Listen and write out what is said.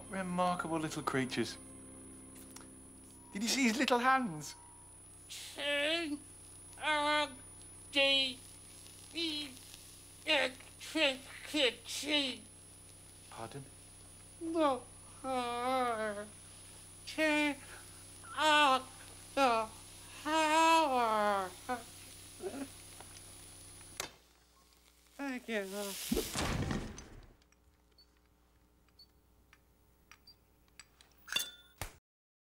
What remarkable little creatures. Did you see his little hands? Electricity. Pardon? No. Turn off the power. Thank you.